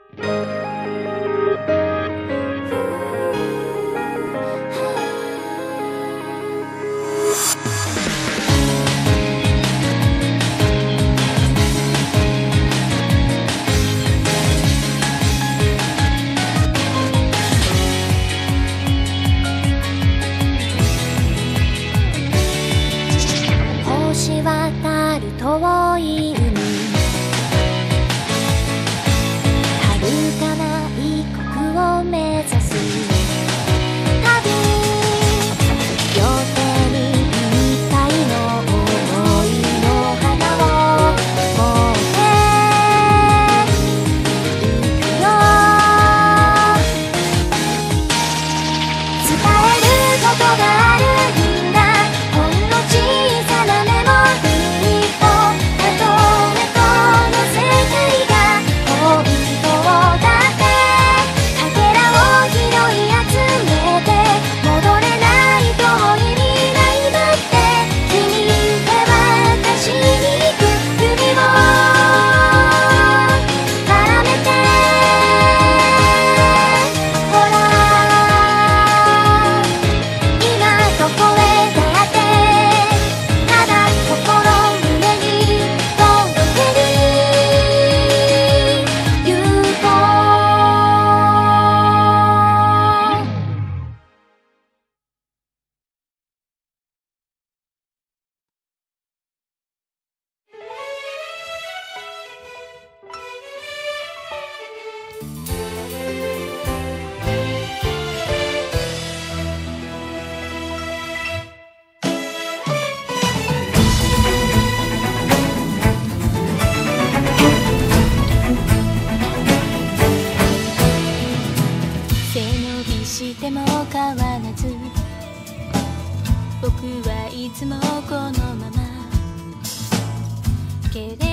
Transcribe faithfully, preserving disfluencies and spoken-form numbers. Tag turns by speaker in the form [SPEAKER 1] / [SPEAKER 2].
[SPEAKER 1] 星渡る遠い海、遥かな異国を目指す旅、両手にいっぱいの想いの花を持っていくよ。伝えることがあるんだ、ほんの小さなメモリーと、たとえこの世界が本当だってかけらを拾い集めて、戻れない遠い未来だって君で渡しに行く。指を絡めてほら、今どこへだってただ心胸に届けに行こう。
[SPEAKER 2] 背伸びしても変わらず、僕はいつもこのまま。けれ